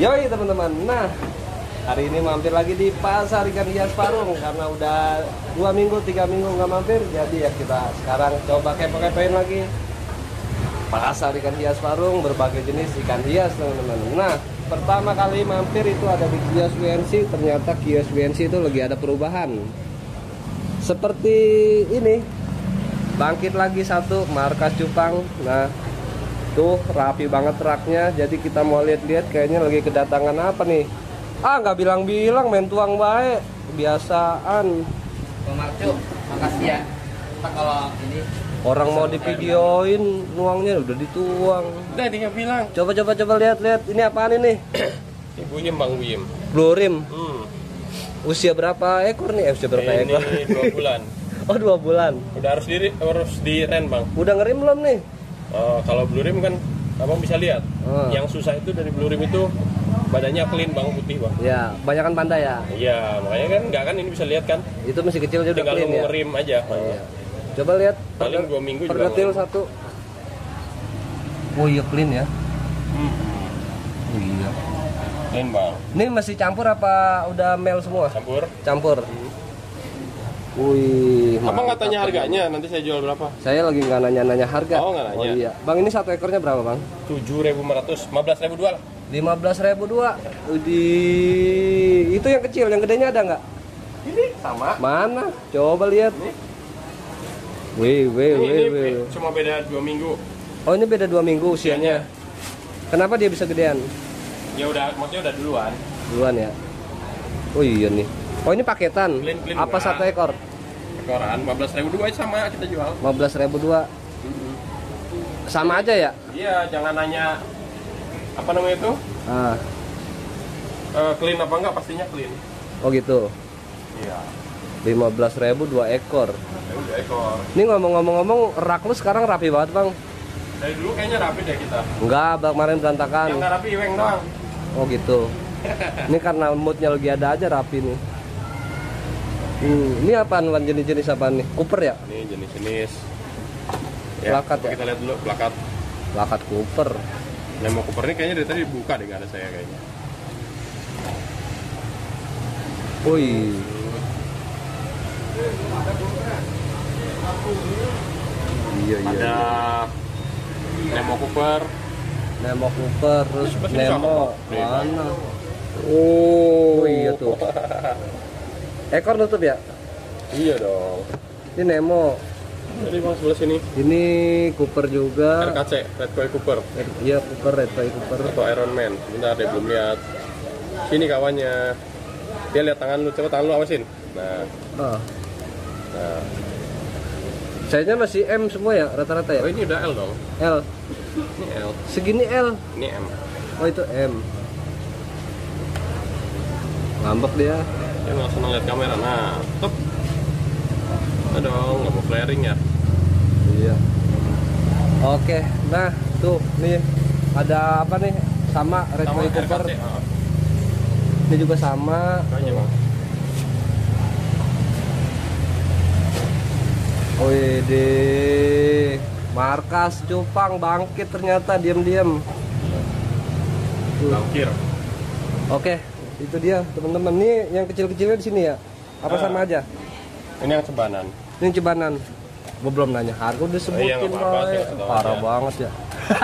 Yoi teman-teman. Nah, hari ini mampir lagi di pasar ikan hias Parung karena udah 2 minggu 3 minggu nggak mampir, jadi ya kita sekarang coba kepo-kepoin lagi pasar ikan hias Parung, berbagai jenis ikan hias teman-teman. Nah, pertama kali mampir itu ada di kios WNC. Ternyata kios WNC itu lagi ada perubahan seperti ini, bangkit lagi satu markas cupang. Nah tuh rapi banget raknya, jadi kita mau lihat-lihat kayaknya lagi kedatangan apa nih. Nggak bilang-bilang, main tuang baik kebiasaan. Bang Marco, makasih ya. Kita kalau ini Orang mau divideoin, nuangnya udah dituang. Udah dia bilang. Coba lihat ini apaan ini? Ibunya Bang Wim. Blue rim. Usia berapa ekor nih? Usia berapa ekor? Ini 2 bulan. Oh 2 bulan. Udah harus di ren Bang. Udah ngerim belum nih? Kalau Blue Rim kan abang bisa lihat. Yang susah itu dari Blue Rim itu badannya clean Bang, putih Bang. Ya, banyakan pandai ya. Iya, makanya kan nggak kan ini bisa lihat kan. Itu masih kecil aja udah Tinggal clean ya. ngerim aja. Iya. Coba lihat. Paling 2 minggu juga. Pergetil satu. Oh iya clean ya. Oh iya. Clean Bang. Ini masih campur apa udah male semua? Campur. Campur. Wih. Abang nggak tanya mantap. harganya, nanti saya jual berapa? Saya lagi nggak nanya-nanya harga. Oh, nggak nanya. Oh iya. Bang, ini satu ekornya berapa bang? 7.500, 15.000 jual. 15.000 di itu yang kecil, yang gedenya ada nggak? Ini sama. Mana? Coba lihat. Wih. Ini cuma beda 2 minggu. Oh ini beda 2 minggu usianya. Kenapa dia bisa gedean? Ya udah, maksudnya udah duluan. Duluan ya. Oh iya nih. Oh ini paketan. Clean Apa murah. 1 ekor? Ekoran 15.000 aja sama kita jual. 15.000 sama aja ya? Iya, jangan nanya apa namanya itu? Clean apa enggak, pastinya clean. Oh gitu. Iya. 15.000 2 ekor. 2 ekor. Ini ngomong-ngomong rak lu sekarang rapi banget bang. Dari dulu kayaknya rapi deh kita. Enggak, kemarin berantakan. Yang nggak rapi Iweng doang. Oh gitu. Ini karena moodnya lagi ada aja rapi nih. Ini apaan Wan, jenis-jenis apaan nih? Cooper ya? Ini jenis-jenis. Plakat ya? Kita lihat dulu plakat. Plakat Cooper. Nemo Cooper ini kayaknya dari tadi dibuka deh, nggak ada saya kayaknya. Wih. Iya. Ada Nemo Cooper. Nemo Cooper, terus Masih Nemo cakep. mana? Oh, Iya tuh. Ekor nutup ya? Iya dong. Ini Nemo. Jadi bang sebelah sini. Ini Cooper juga. RKC, Red Koi Cooper. Iya Cooper, Red Koi Cooper. Atau Iron Man. Bentar dia belum lihat. Sini kawannya. Dia lihat tangan lu, coba tangan lu awasin. Nah, Ah. nah. Sayanya masih M semua ya rata-rata ya? Oh ini udah L dong. L. Ini L. Segini L. Ini M. Oh itu M. Ngambek dia. Dia langsung ngeliat kamera. Nah, top. Nah dong, nggak mau flaring ya. Iya. Oke, nah tuh nih ada apa nih? Sama Red Sama Koi Cooper. RKC. Ini juga sama. Itu aja bang. Wih, markas cupang bangkit ternyata diam-diam. Bangkir. Oke, itu dia teman-teman. Nih yang kecil-kecilnya di sini ya? Apa sama aja? Ini yang cebanan. Ini cebanan. Gue belum nanya harga, udah sebutin Iya, nggak apa-apa, Boy. saya tahu Parah aja. banget ya.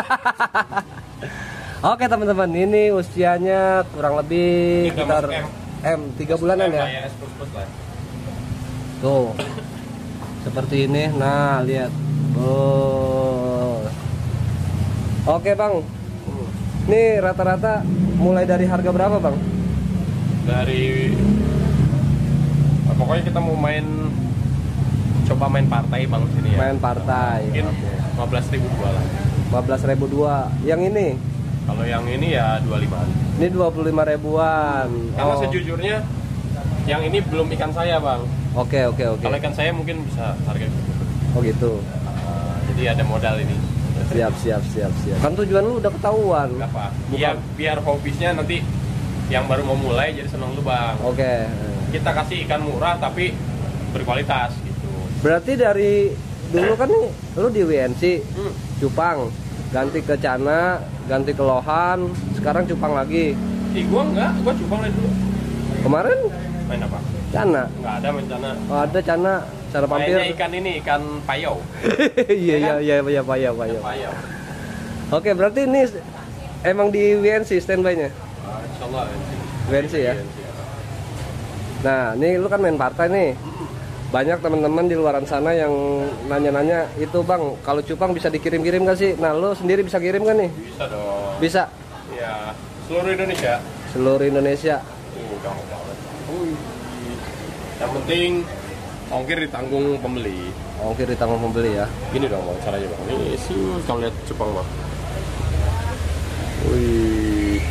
Oke teman-teman, ini usianya kurang lebih Ini udah sekitar masuk M 3 bulanan ya. S plus lah. Tuh, seperti ini. Nah, lihat. Oh. Oke bang, ini rata-rata mulai dari harga berapa bang? Dari pokoknya kita mau coba main partai bang sini ya. Main partai. Mungkin Oke. 15.000 jual lah. 15.000 Yang ini? Kalau yang ini ya 25-an. Ini 25.000-an. Karena Oh. sejujurnya yang ini belum ikan saya bang. Oke. Kalau ikan saya mungkin bisa harga gitu. Oh gitu. Jadi ada modal ini. Siap. Kan tujuan lu udah ketahuan. Nggak apa? Bukan. Biar hobisnya nanti yang baru mau mulai jadi senang lu bang. Oke. Kita kasih ikan murah tapi berkualitas gitu. Berarti dari dulu kan nih lu di WNC, Cupang, ganti ke Cana, ganti ke Lohan, sekarang Cupang lagi. Gua enggak, gua cupang dari dulu. Kemarin Main apa? cana. Enggak ada main cana. Oh, ada cana, cara mampir. Mainnya ikan ini, ikan payau. Iya, payah. Payau. Oke, berarti ini emang di WNC standby-nya? Insyaallah. WNC ya. Nah, ini lu kan main partai nih. Banyak teman-teman di luaran sana yang nanya-nanya itu bang, kalau cupang bisa dikirim-kirim gak sih? Nah, lu sendiri bisa kirim kan nih? Bisa dong. Bisa. Iya, seluruh Indonesia. Seluruh Indonesia. Gampang banget. Yang penting ongkir ditanggung pembeli. Ongkir ditanggung pembeli ya. Gini dong bang, caranya bang. Ini sih kalau lihat cupang bang. Wih.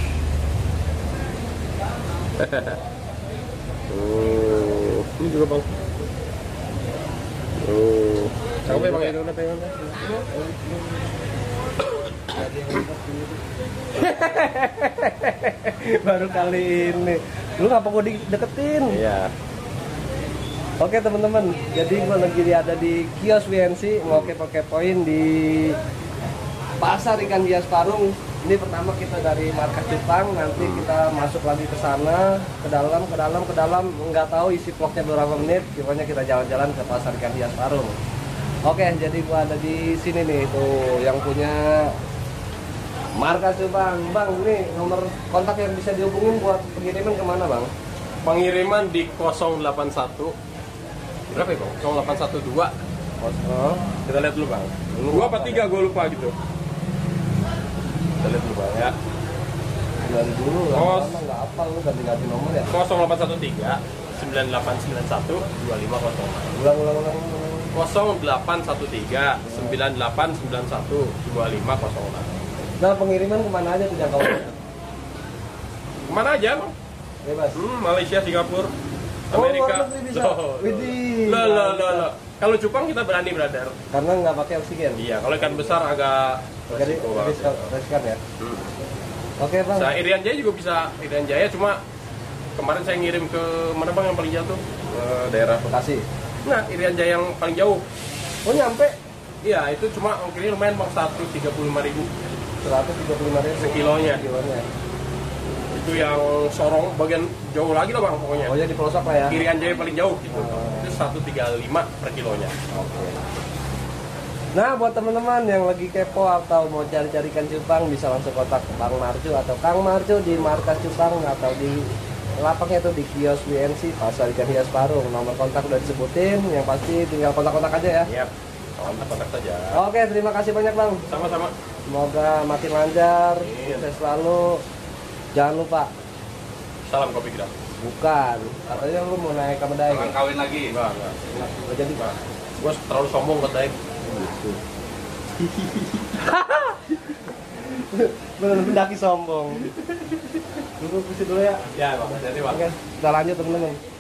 Ini juga bang. Sampai bang itu udah pengen. Baru kali ini. Lu ngapa gua deketin? Iya. Oke teman-teman, jadi gua lagi ada di kios WNC mau kepo-kepoin di pasar ikan hias Parung. Ini pertama kita dari markas Jepang, nanti kita masuk lagi ke sana, ke dalam, nggak tahu isi vlognya berapa menit, pokoknya kita jalan-jalan ke pasar ikan hias Parung. Oke, jadi gua ada di sini nih, tuh yang punya markas Jepang. Bang, ini nomor kontak yang bisa dihubungin buat pengiriman kemana bang? Pengiriman di 081. Berapa ya bang? 0812. Oh, Kita lihat dulu bang. Dua apa tiga gue lupa gitu. Kita lihat dulu bang ya. dari dulu Oh. lama nggak apa lu ganti-ganti nomor ya. 0813 9891 250. Ulang. 0813 9891 2506. Nah pengiriman kemana aja tuh jangkauannya? Kemana aja bang? Bebas. Malaysia, Singapura, Oh, Amerika. luar negeri bisa. Widih. Loh. Kalau cupang kita berani brother. Karena nggak pakai oksigen. Iya, kalau ikan besar agak Jadi resiko banget. riskan ya. Oke bang. Saya Irian Jaya juga bisa. Irian Jaya cuma kemarin saya ngirim ke mana bang yang paling jauh tuh? Ke daerah Bekasi. Nah, Irian Jaya yang paling jauh. Oh nyampe Iya, itu cuma ongkirnya lumayan bang, 135.000 135.000 sekilonya. kilonya. Itu yang Sorong bagian jauh lagi lah bang pokoknya. Oh ya di pelosok lah ya. Irian Jaya paling jauh gitu. Oh. Itu 135 per kilonya. Oke. Nah buat teman-teman yang lagi kepo atau mau cari-cari ikan cupang bisa langsung kontak Bang Marjo atau Kang Marjo di markas cupang atau di lapaknya itu di kios WNC Pasar Ikan Hias Parung. Nomor kontak udah disebutin, yang pasti tinggal kontak-kontak aja ya. Iya, kontak-kontak saja. Oke, terima kasih banyak Bang. Sama-sama. Semoga makin lancar, Amin. sukses selalu. Jangan lupa, Salam kopi gram. bukan, katanya lu mau naik ke Medai. Jangan kawin lagi. Enggak. Nggak jadi Pak. Gue terlalu sombong ke Daeng. Bener pendaki sombong. Dulu dulu ya. Ya bang, jadi bang. Oke, kita lanjut teman-teman.